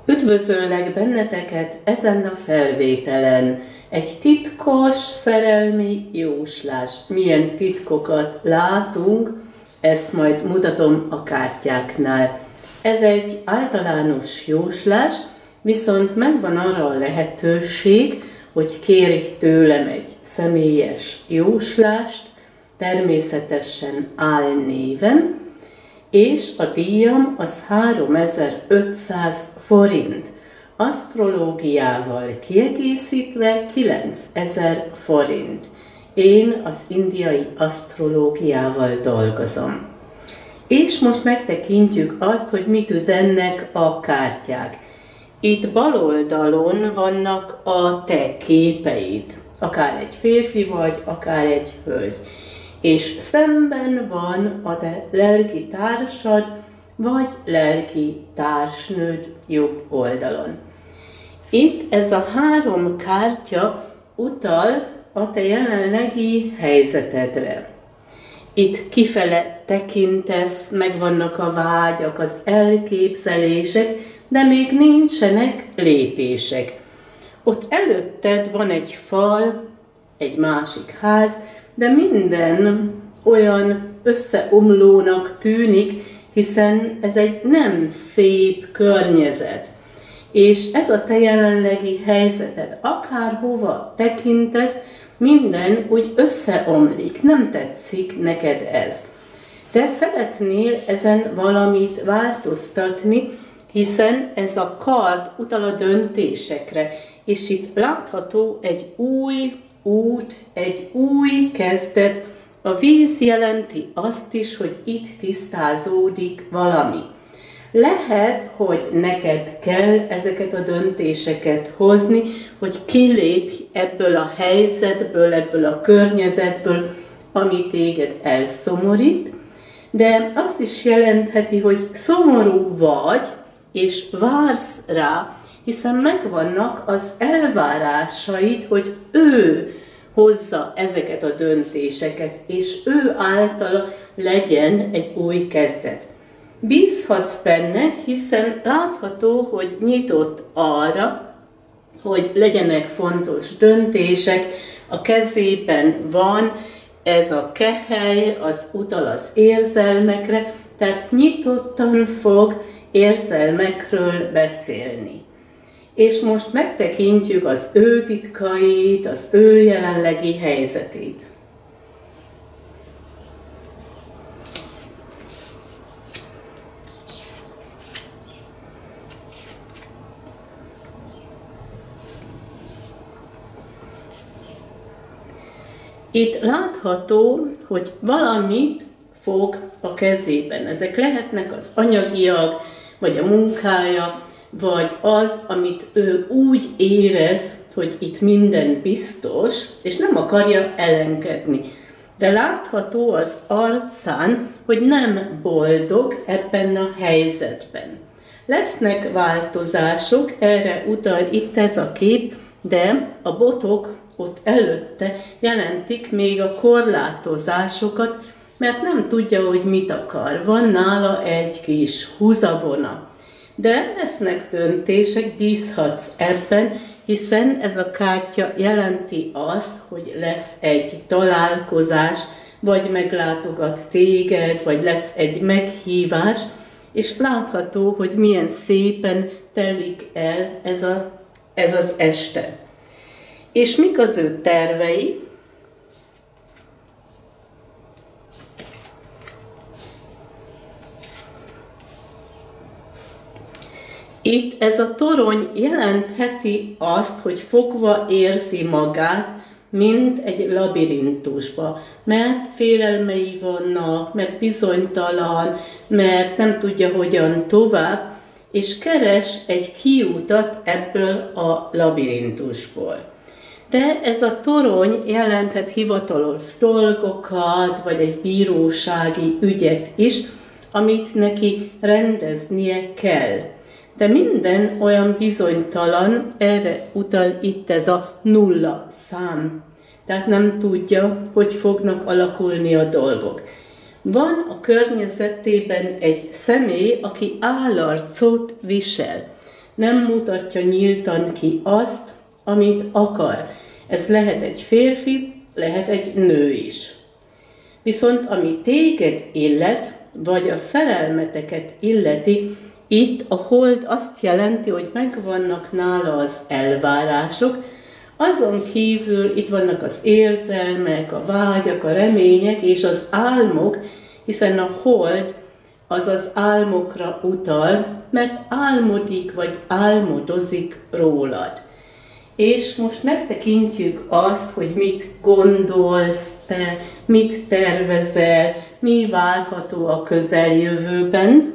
Üdvözöllek benneteket ezen a felvételen. Egy titkos szerelmi jóslás. Milyen titkokat látunk, ezt majd mutatom a kártyáknál. Ez egy általános jóslás, viszont megvan arra a lehetőség, hogy kérj tőlem egy személyes jóslást, természetesen álnéven, és a díjam az 3500 forint, asztrológiával kiegészítve 9000 forint. Én az indiai asztrológiával dolgozom. És most megtekintjük azt, hogy mit üzennek a kártyák. Itt bal oldalon vannak a te képeid, akár egy férfi vagy, akár egy hölgy. És szemben van a te lelki társad, vagy lelki társnőd jobb oldalon. Itt ez a 3 kártya utal a te jelenlegi helyzetedre. Itt kifele tekintesz, megvannak a vágyak, az elképzelések, de még nincsenek lépések. Ott előtted van egy fal, egy másik ház, de minden olyan összeomlónak tűnik, hiszen ez egy nem szép környezet. És ez a te jelenlegi helyzeted, akárhova tekintesz, minden úgy összeomlik, nem tetszik neked ez. De szeretnél ezen valamit változtatni, hiszen ez a kard utal a döntésekre, és itt látható egy új út, egy új kezdet. A víz jelenti azt is, hogy itt tisztázódik valami. Lehet, hogy neked kell ezeket a döntéseket hozni, hogy kilépj ebből a helyzetből, ebből a környezetből, ami téged elszomorít, de azt is jelentheti, hogy szomorú vagy, és vársz rá, hiszen megvannak az elvárásaid, hogy ő hozza ezeket a döntéseket, és ő általa legyen egy új kezdet. Bízhatsz benne, hiszen látható, hogy nyitott arra, hogy legyenek fontos döntések, a kezében van ez a kehely, az utal az érzelmekre, tehát nyitottan fog érzelmekről beszélni. És most megtekintjük az ő titkait, az ő jelenlegi helyzetét. Itt látható, hogy valamit fog a kezében. Ezek lehetnek az anyagiak, vagy a munkája, vagy az, amit ő úgy érez, hogy itt minden biztos, és nem akarja elengedni. De látható az arcán, hogy nem boldog ebben a helyzetben. Lesznek változások, erre utal itt ez a kép, de a botok ott előtte jelentik még a korlátozásokat, mert nem tudja, hogy mit akar. Van nála egy kis húzavona. De lesznek döntések, bízhatsz ebben, hiszen ez a kártya jelenti azt, hogy lesz egy találkozás, vagy meglátogat téged, vagy lesz egy meghívás, és látható, hogy milyen szépen telik el ez az este. És mik az ő tervei? Itt ez a torony jelentheti azt, hogy fogva érzi magát, mint egy labirintusba, mert félelmei vannak, mert bizonytalan, mert nem tudja hogyan tovább, és keres egy kiutat ebből a labirintusból. De ez a torony jelenthet hivatalos dolgokat, vagy egy bírósági ügyet is, amit neki rendeznie kell. De minden olyan bizonytalan, erre utal itt ez a 0 szám. Tehát nem tudja, hogy fognak alakulni a dolgok. Van a környezetében egy személy, aki állarcot visel. nem mutatja nyíltan ki azt, amit akar. Ez lehet egy férfi, lehet egy nő is. Viszont ami téged illet, vagy a szerelmeteket illeti, itt a hold azt jelenti, hogy megvannak nála az elvárások, azon kívül itt vannak az érzelmek, a vágyak, a remények és az álmok, hiszen a hold az az álmokra utal, mert álmodik vagy álmodozik rólad. És most megtekintjük azt, hogy mit gondolsz te, mit tervezel, mi várható a közeljövőben.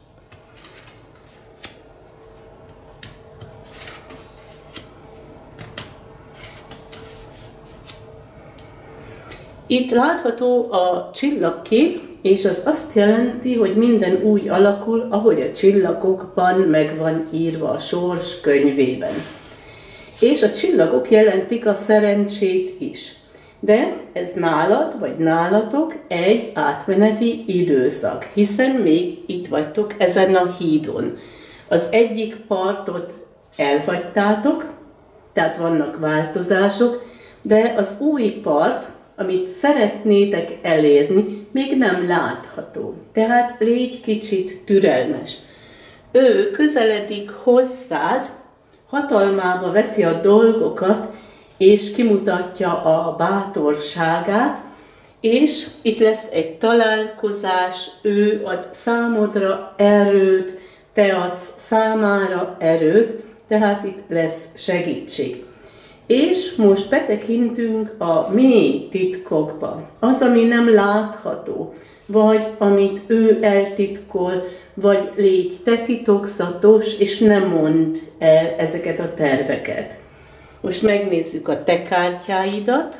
Itt látható a csillagkép, és az azt jelenti, hogy minden úgy alakul, ahogy a csillagokban meg van írva a sors könyvében. És a csillagok jelentik a szerencsét is. De ez nálad, vagy nálatok egy átmeneti időszak, hiszen még itt vagytok ezen a hídon. Az egyik partot elhagytátok, tehát vannak változások, de az új part, amit szeretnétek elérni, még nem látható. Tehát légy kicsit türelmes. Ő közeledik hozzád, hatalmába veszi a dolgokat, és kimutatja a bátorságát, és itt lesz egy találkozás, ő ad számodra erőt, te adsz számára erőt, tehát itt lesz segítség. És most betekintünk a mély titkokba, az, ami nem látható, vagy amit ő eltitkol, vagy légy te titokzatos, és ne mondd el ezeket a terveket. Most megnézzük a te kártyáidat.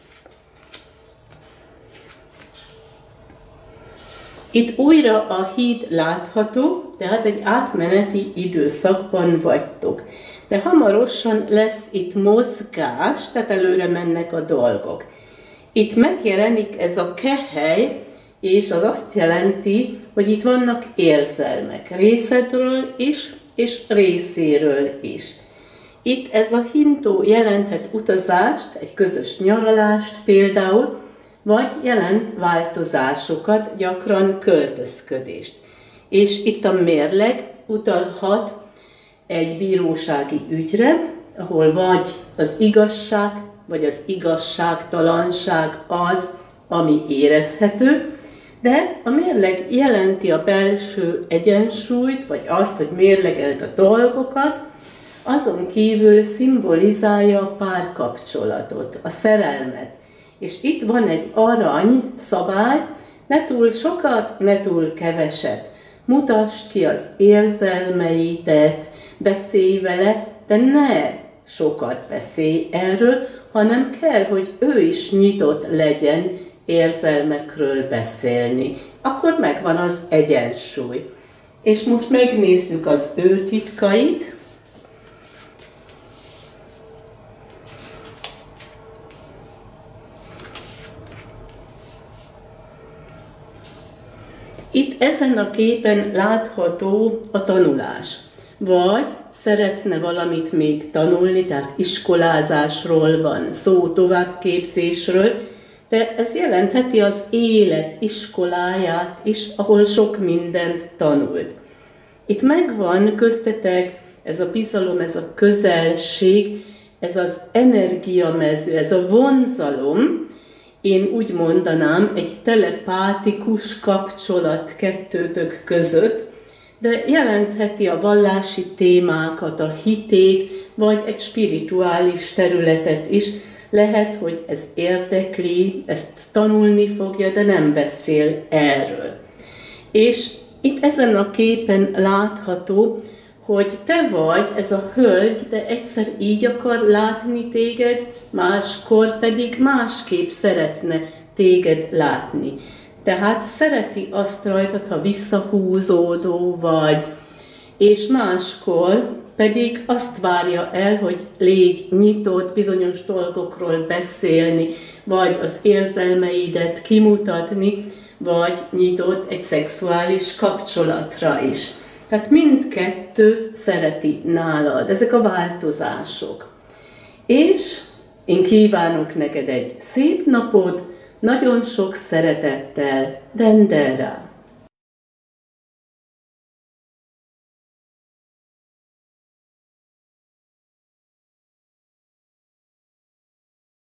Itt újra a híd látható, tehát egy átmeneti időszakban vagytok. De hamarosan lesz itt mozgás, tehát előre mennek a dolgok. Itt megjelenik ez a kehely, és az azt jelenti, hogy itt vannak érzelmek részedről is, és részéről is. Itt ez a hintó jelenthet utazást, egy közös nyaralást például, vagy jelent változásokat, gyakran költözködést. És itt a mérleg utalhat egy bírósági ügyre, ahol vagy az igazság, vagy az igazságtalanság az, ami érezhető, de a mérleg jelenti a belső egyensúlyt, vagy azt, hogy mérlegeld a dolgokat, azon kívül szimbolizálja a párkapcsolatot, a szerelmet. És itt van egy arany szabály, ne túl sokat, ne túl keveset. Mutasd ki az érzelmeidet, beszélj vele, de ne sokat beszélj erről, hanem kell, hogy ő is nyitott legyen érzelmekről beszélni. Akkor megvan az egyensúly. És most megnézzük az ő titkait. Itt ezen a képen látható a tanulás. Vagy szeretne valamit még tanulni, tehát iskolázásról van szó, továbbképzésről, de ez jelentheti az élet iskoláját is, ahol sok mindent tanult. Itt megvan köztetek ez a bizalom, ez a közelség, ez az energiamező, ez a vonzalom, én úgy mondanám, egy telepátikus kapcsolat kettőtök között, de jelentheti a vallási témákat, a hitét, vagy egy spirituális területet is. Lehet, hogy ez érdekli, ezt tanulni fogja, de nem beszél erről. És itt ezen a képen látható, hogy te vagy ez a hölgy, de egyszer így akar látni téged, máskor pedig másképp szeretne téged látni. Tehát szereti azt rajtad, ha visszahúzódó vagy, és máskor pedig azt várja el, hogy légy nyitott bizonyos dolgokról beszélni, vagy az érzelmeidet kimutatni, vagy nyitott egy szexuális kapcsolatra is. Tehát mindkettőt szereti nálad, ezek a változások. És én kívánok neked egy szép napot, nagyon sok szeretettel, Dendera.